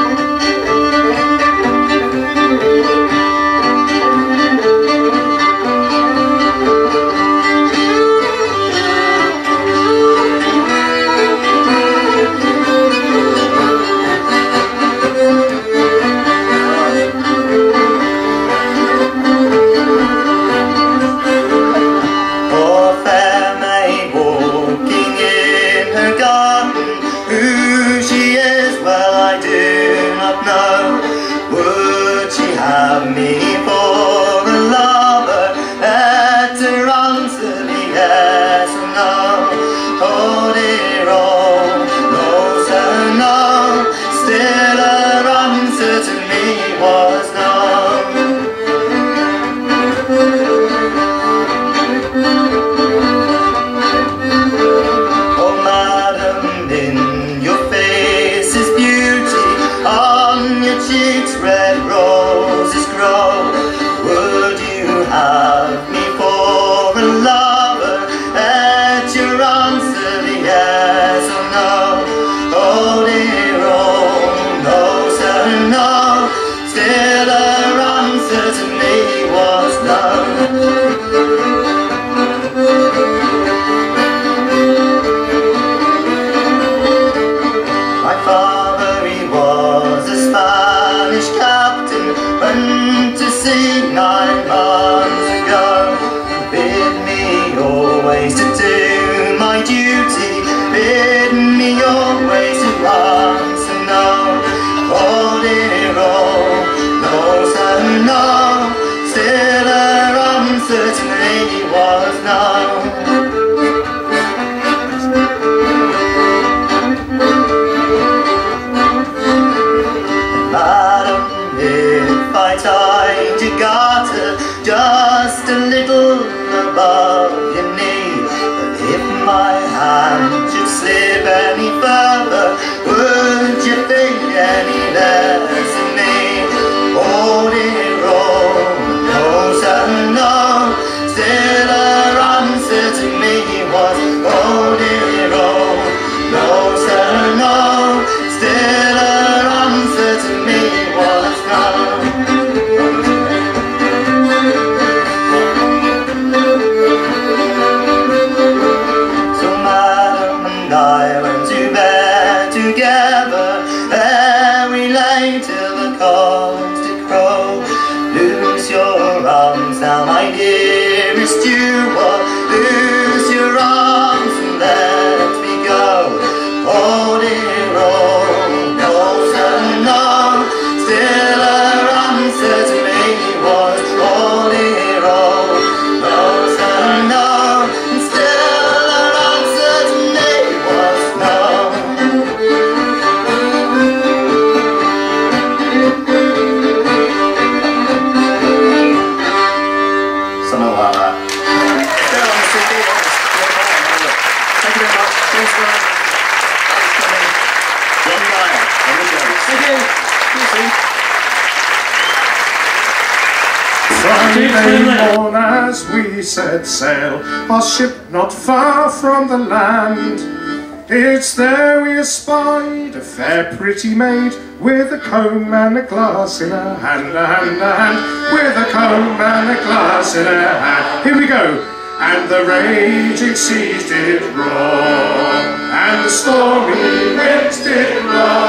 Friday morn as we set sail, our ship not far from the land. It's there we espied a fair pretty maid, with a comb and a glass in her hand, a hand, a hand, with a comb and a glass in her hand. Here we go. And the raging seas did roar, and the stormy winds did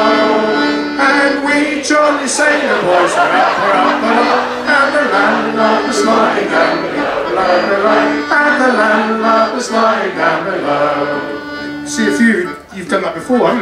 blow, and we jolly sailor boys were up, were up, were up, and the landlord was lying down below, and the landlord was lying down below. See if you, you've done that before, haven't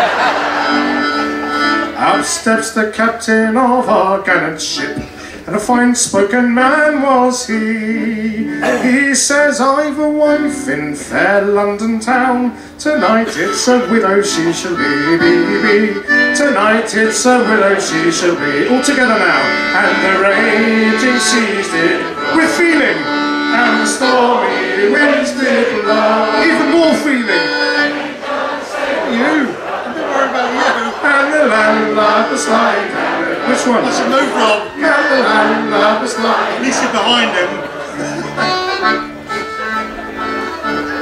you? Up steps the captain of our gallant ship, and a fine-spoken man was he. He says, I've a wife in fair London town. Tonight it's a widow she shall be, be, be. Tonight it's a widow she shall be. All together now. And the raging seas did, with feeling, and the stormy winds did blow. Even more feeling. You. Don't worry about you. And the landlord was lying down. Which one? That's a move, Rob. And the landlord was lying. At least you're behind him.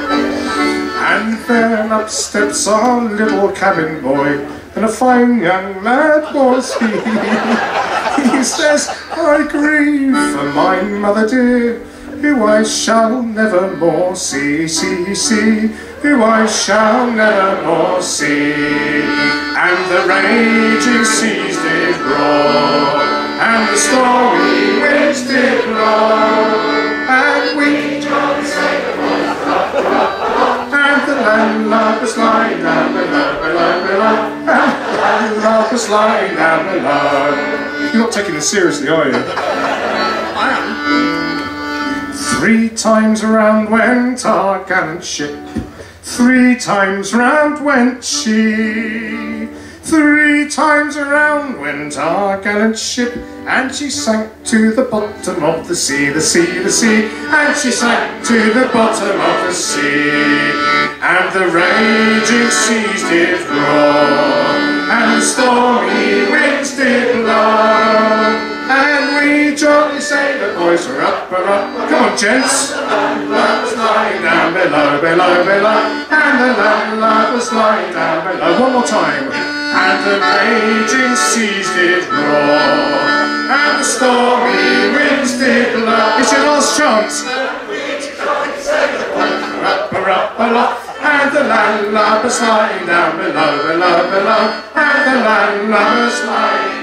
then up steps our little cabin boy, and a fine young lad was he. He says, I grieve for my mother dear, who I shall never more see, see, see, who I shall never more see. And the raging seas did roar, and the stormy winds did blow, and we and the landlubbers lying down below, below, below, and the landlubbers lying down below. You're not taking this seriously, are you? I am. Three times around went our gallant ship, three times round went she. Three times around went our gallant ship, and she sank to the bottom of the sea, the sea, the sea, and she sank to the bottom of the sea. And the raging seas did roar, and the stormy winds did blow, and we jolly sailor boys were up, were up. Come on, gents. The landlubbers lying down below, below, below, and the landlubbers lying down below. One more time. And the raging seas did roar, and the stormy winds did blow. It's your last chance. Up, up, up, and the landlubbers lying down below, below, below, and the landlubbers lying